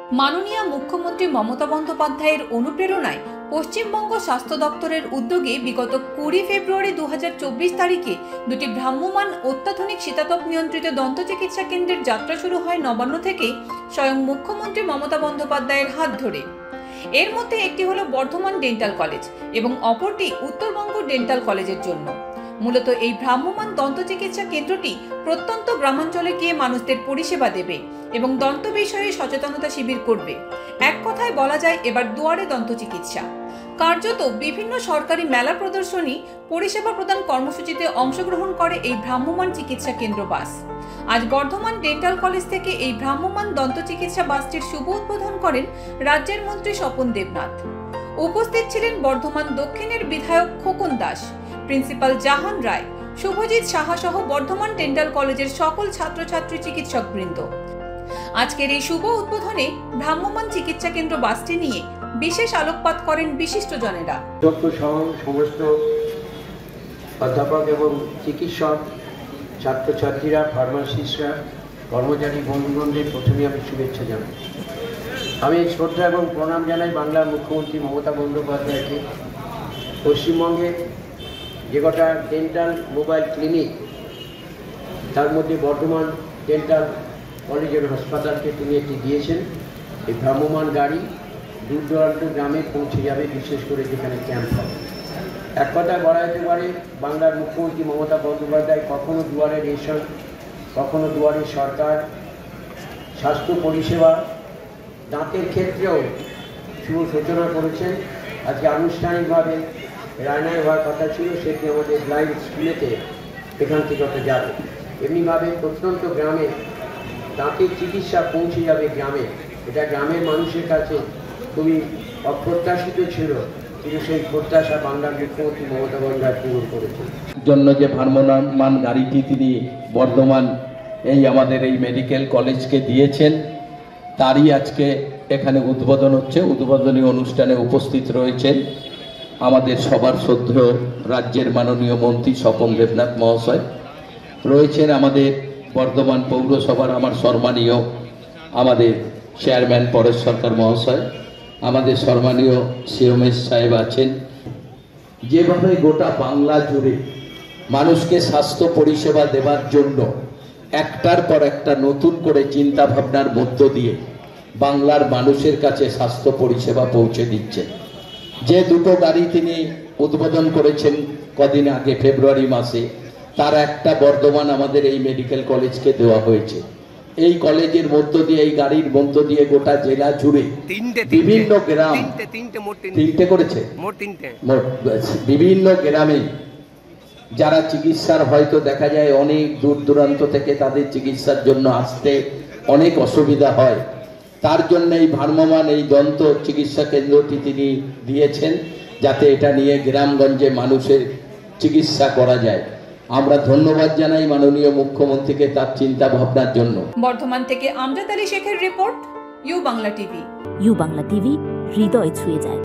মাননীয় মুখ্যমন্ত্রী মমতা বন্দ্যোপাধ্যায়ের অনুপ্রেরণায় পশ্চিমবঙ্গ স্বাস্থ্য দপ্তরের উদ্যোগে বিগত 20 ফেব্রুয়ারি 2024 তারিখে দুটি ভ্রাম্যমাণ অত্যাধুনিক শীতাতপ নিয়ন্ত্রিত দন্ত চিকিৎসা কেন্দ্রের যাত্রা শুরু হয় নবান্ন থেকে স্বয়ং মুখ্যমন্ত্রী মমতা বন্দ্যোপাধ্যায়ের হাত ধরে। এর মধ্যে একটি হলো বর্ধমান ডেন্টাল কলেজ এবং অপরটি উত্তরবঙ্গ ডেন্টাল কলেজের জন্য। মূলত এই ভ্রাম্যমাণ দন্ত চিকিৎসা কেন্দ্রটি প্রত্যন্ত গ্রামাঞ্চলে গিয়ে মানুষদের পরিষেবা দেবে এবং দন্ত বিষয়ে সচেতনতা শিবির করবে। এক কথায় বলা যায় এবার দুয়ারে দন্ত চিকিৎসা। কার্যত বিভিন্ন সরকারি মেলা প্রদর্শনী পরিষেবা প্রদান কর্মসূচিতে অংশগ্রহণ করে এই ভ্রাম্যমাণ চিকিৎসা কেন্দ্র বাস। আজ বর্ধমান ডেন্টাল কলেজ থেকে এই ভ্রাম্যমাণ দন্ত চিকিৎসা বাসটির শুভ উদ্বোধন করেন রাজ্যের মন্ত্রী স্বপন দেবনাথ। উপস্থিত ছিলেন বর্ধমান দক্ষিণের বিধায়ক খোকন দাস, প্রিন্সিপাল জাহান রায়, শুভজিৎ সাহা সহ বর্ধমান ডেন্টাল কলেজের সকল ছাত্রছাত্রী চিকিৎসক বৃন্দ। আজকের এই শুভ উদ্বোধনে ভ্রাম্যমাণ চিকিৎসা কেন্দ্র বাসটি নিয়ে বিশেষ আলোকপাত করেন বিশিষ্টজনেরা। সমস্ত অধ্যাপক এবং চিকিৎসক, ছাত্রছাত্রীরা, ফার্মাসিস্টরা, কর্মচারী বন্ধুগণদের প্রথমে আমি শুভেচ্ছা জানাই। আমি শ্রদ্ধা এবং প্রণাম জানাই বাংলার মুখ্যমন্ত্রী মমতা বন্দ্যোপাধ্যায়কে। পশ্চিমবঙ্গে যে কটা ডেন্টাল মোবাইল ক্লিনিক, তার মধ্যে বর্ধমান ডেন্টাল কলেজ এবং হাসপাতালকে তিনি একটি দিয়েছেন। এই ভ্রাম্যমাণ গাড়ি দূর দূরান্ত গ্রামে পৌঁছে যাবে, বিশেষ করে যেখানে ক্যাম্প হবে। এক কথায় বলা যেতে পারে বাংলার মুখ্যমন্ত্রী মমতা বন্দ্যোপাধ্যায় কখনো দুয়ারে রেশন, কখনো দুয়ারে সরকার, স্বাস্থ্য পরিষেবা, দাঁতের ক্ষেত্রেও শুভ সূচনা করেছেন। আজকে আনুষ্ঠানিকভাবে রায়নায় হওয়ার কথা ছিল, সেটি আমাদের লাইভ স্কুলেতে এখান থেকে ওটা যাবে। এমনিভাবে প্রত্যন্ত গ্রামে দাঁতের চিকিৎসা পৌঁছে যাবে গ্রামে। এটা গ্রামের মানুষের কাছে খুবই অপ্রত্যাশিত ছিল, কিন্তু সেই প্রত্যাশা বাংলার মুখ্যমন্ত্রী মমতা বন্দ্যোপাধ্যায় পূরণ করেছেন। জন্য যে ভ্রাম্যমাণ গাড়িটি তিনি বর্ধমান আমাদের এই মেডিকেল কলেজকে দিয়েছেন, তারই আজকে এখানে উদ্বোধন হচ্ছে। উদ্বোধনী অনুষ্ঠানে উপস্থিত রয়েছেন আমাদের সবার শ্রদ্ধেয় রাজ্যের মাননীয় মন্ত্রী স্বপন দেবনাথ মহাশয়, রয়েছেন আমাদের বর্ধমান পৌরসভার আমার সম্মানীয় আমাদের চেয়ারম্যান পরেশ সরকার মহাশয়, আমাদের সম্মানীয় সিওমেশ সাহেব আছেন। যেভাবে গোটা বাংলা জুড়ে মানুষকে স্বাস্থ্য পরিষেবা দেওয়ার জন্য একটার পর একটা নতুন করে চিন্তা ভাবনার মধ্য দিয়ে বাংলার মানুষের কাছে স্বাস্থ্য পরিষেবা পৌঁছে দিচ্ছেন। যে দুটো গাড়ি তিনি উদ্বোধন করেছেন কদিন আগে ফেব্রুয়ারি মাসে, তার একটা বর্ধমান আমাদের এই মেডিকেল কলেজকে দেওয়া হয়েছে। এই কলেজের মধ্য দিয়ে, এই গাড়ির মধ্য দিয়ে গোটা জেলা জুড়ে বিভিন্ন গ্রাম, তিনটে করেছে, বিভিন্ন গ্রামে যারা চিকিৎসার হয়তো দেখা যায় অনেক দূর দূরান্ত থেকে তাদের চিকিৎসার জন্য আসতে অনেক অসুবিধা হয়, তার জন্য এই ভ্রাম্যমাণ এই দন্ত চিকিৎসা কেন্দ্রটি তিনি দিয়েছেন, যাতে এটা নিয়ে গ্রামগঞ্জে মানুষের চিকিৎসা করা যায়। আমরা ধন্যবাদ জানাই মাননীয় মুখ্যমন্ত্রীকে তার চিন্তা ভাবনার জন্য। বর্ধমান থেকে আমজাদ আলী শেখের report, U Bangla TV. U Bangla TV, হৃদয় ছুঁয়ে যায়।